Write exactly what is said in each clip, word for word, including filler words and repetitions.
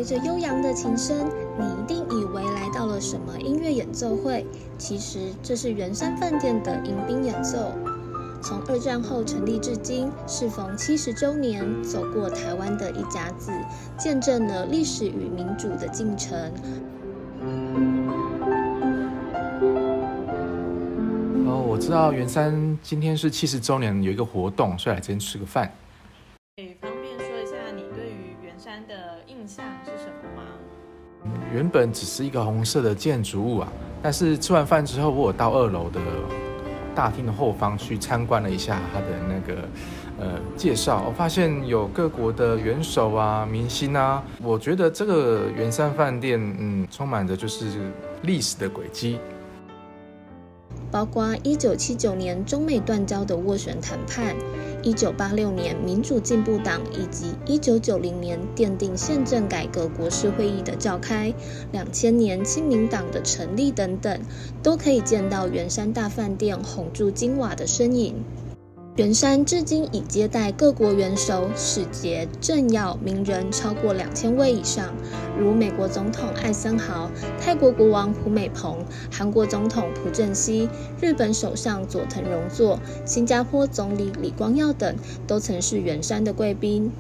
着悠扬的琴声，你一定以为来到了什么音乐演奏会，其实这是圆山饭店的迎宾演奏。从二战后成立至今，适逢七十周年，走过台湾的一甲子，见证了历史与民主的进程。 哦，我知道圆山今天是七十周年，有一个活动，所以来这边吃个饭。 可以方便说一下你对于圆山的印象是什么吗？ 原本只是一个红色的建筑物啊，但是吃完饭之后，我有到二楼的大厅的后方去参观了一下它的那个呃介绍，我发现有各国的元首啊、明星啊，我觉得这个圆山饭店嗯充满着就是历史的轨迹。 包括一九七九年中美断交的斡旋谈判，一九八六年民主进步党以及一九九零年奠定宪政改革国是会议的召开，两千年亲民党的成立等等，都可以见到圆山大饭店红柱金瓦的身影。圆山至今已接待各国元首、使节、政要、名人超过两千位以上，如美国总统艾森豪、泰国国王蒲美蓬、韩国总统朴正熙、日本首相佐藤荣作、新加坡总理李光耀等，都曾是圆山的贵宾。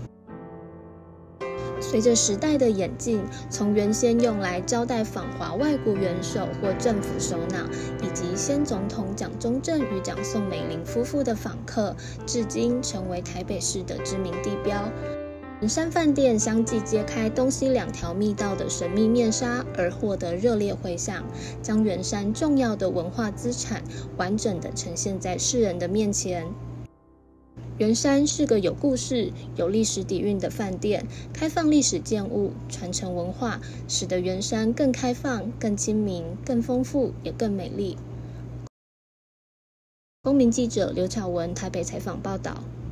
随着时代的演进，从原先用来招待访华外国元首或政府首脑，以及先总统蒋中正与蒋宋美龄夫妇的访客，至今成为台北市的知名地标。圆山饭店相继揭开东西两条密道的神秘面纱，而获得热烈回响，将圆山重要的文化资产完整地呈现在世人的面前。圆山是个有故事、有历史底蕴的饭店，开放历史建物，传承文化，使得圆山更开放、更亲民、更丰富，也更美丽。公民记者刘巧文台北采访报道。